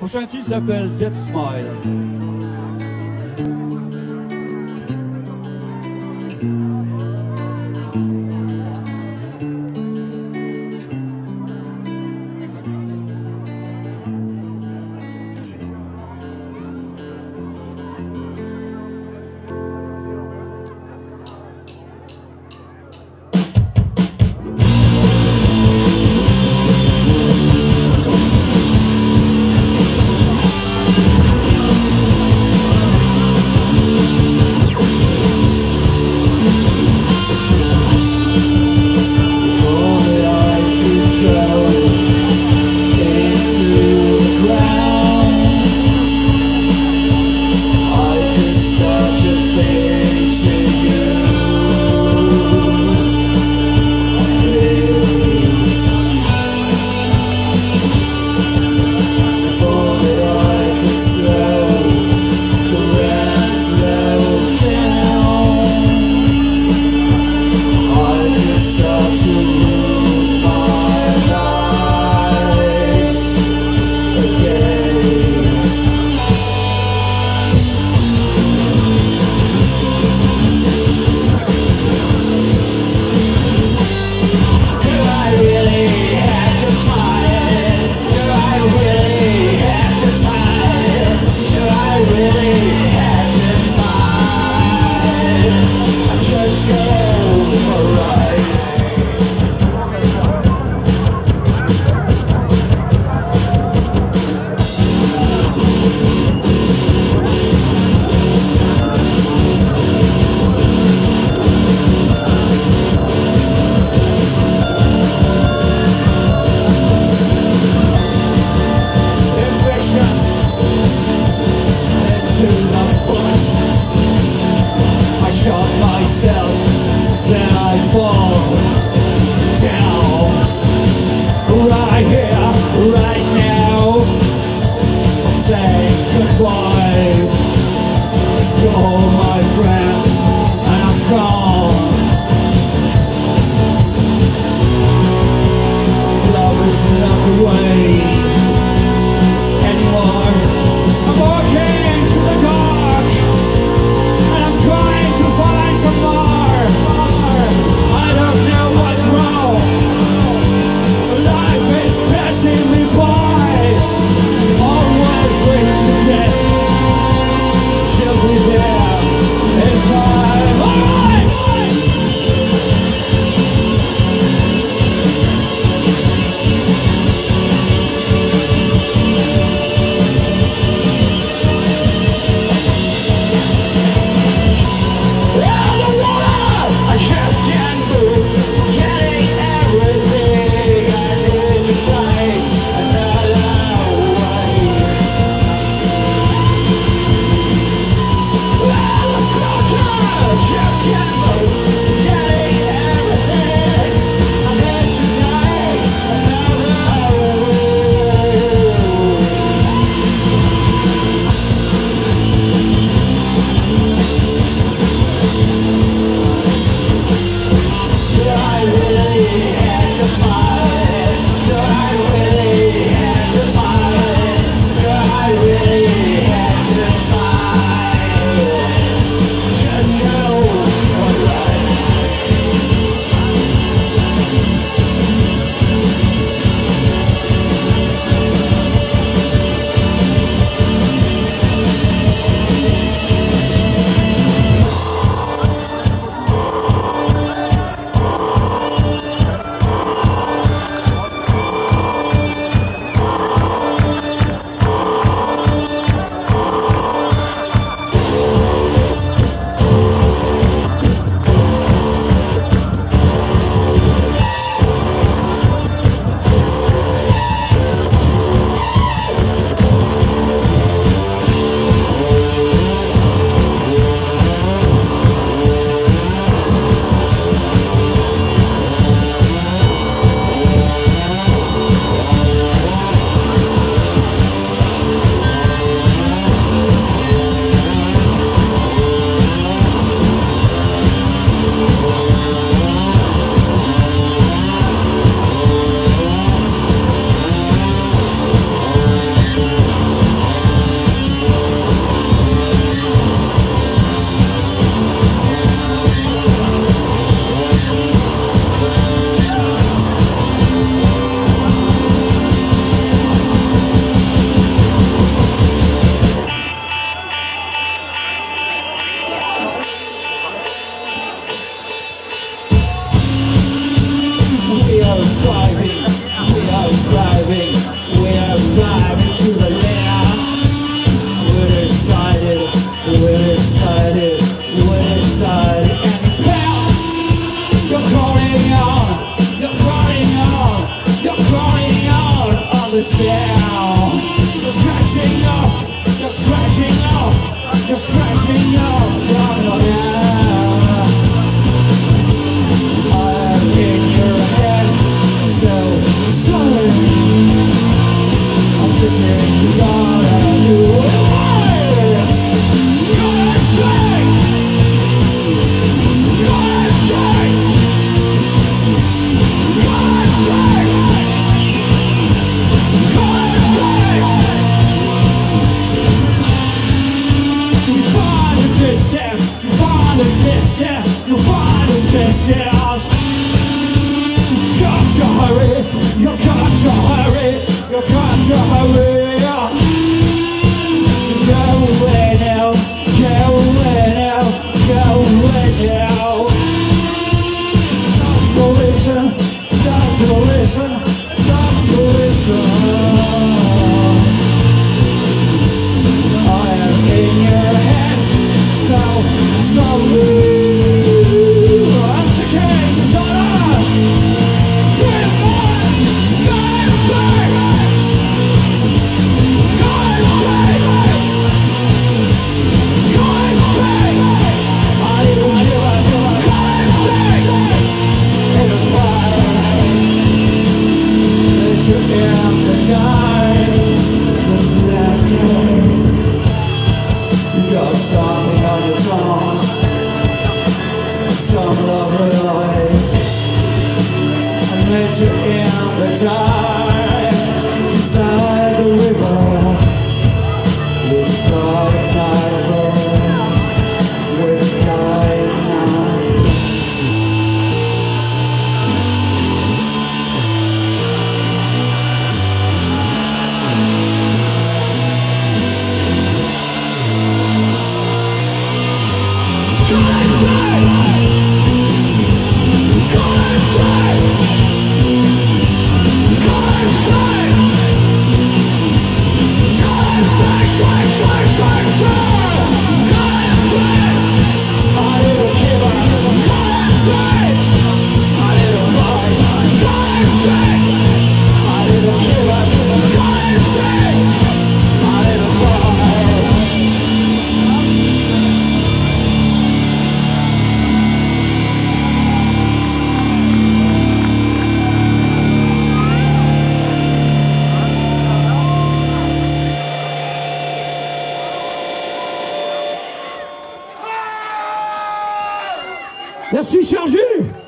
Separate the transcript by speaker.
Speaker 1: prochain titre s'appelle Dead Smile. We are driving to the land. We decided, and tell you're crawling on the sound. You're scratching up, I'm in your head, so sorry. I'm sitting down and you you find the distance. Got to hurry, you got to hurry, you got to hurry. Go away now, go away now, go away now. Stop to listen, stop to listen, stop to listen. I am in your head, so you in the dark, beside the river, with bright night burns, with bright night. Merci Charju.